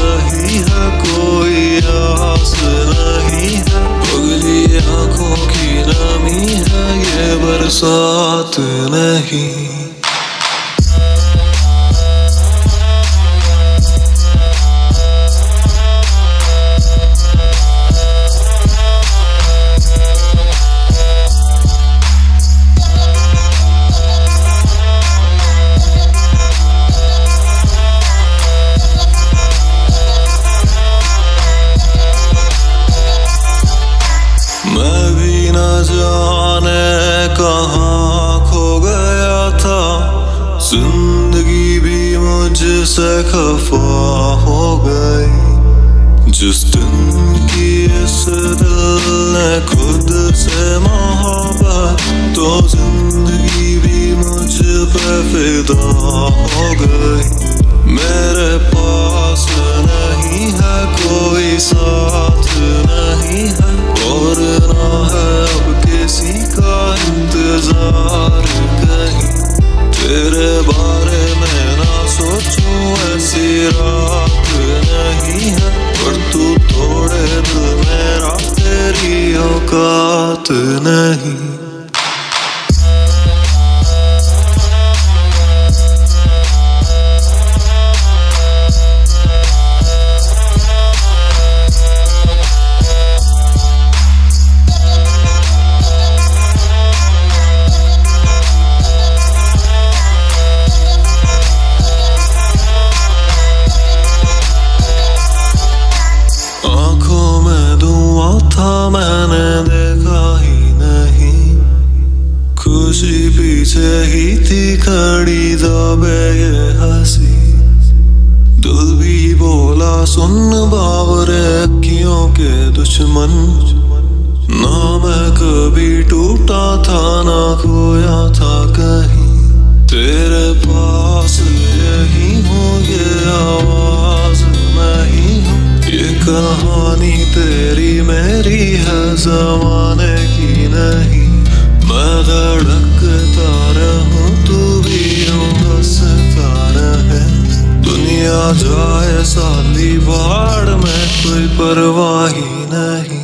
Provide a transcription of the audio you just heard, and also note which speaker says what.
Speaker 1: रही है, कोई आस नहीं है। पगली आंखों की नमी है, ये बरसात नहीं। मैं भी न जाने कहाँ खो गया था, जिंदगी भी मुझसे खफा हो गई। जिस दिन की इस दिल ने खुद से मोहब्बत, तो जिंदगी भी मुझ पे फिदा हो गई। मेरे पास नहीं है कोई साथ नहीं है, और ना है अब किसी का इंतजार कहीं। तेरे बारे में ना सोचूं ऐसी रात नहीं है, पर तू तोड़े दिल मेरा, तेरी औकात नहीं। आंखों में धुआं था, मैंने देखा ही नहीं। खुशी पीछे ही थी खड़ी दबे ये हंसी। दिल भी बोला सुन बावरे अखियों के दुश्मन, ना मैं कभी टूटा था ना खोया था कहीं। तेरे पास यही हूँ, ये आवाज मैं ही हूँ। ये कहानी तेरी मेरी है, ज़माने की नहीं। मैं धड़कता रहूं, तू भी यूं हंसता रहे। दुनिया जाए साली बाढ़ में, कोई परवाह ही नहीं।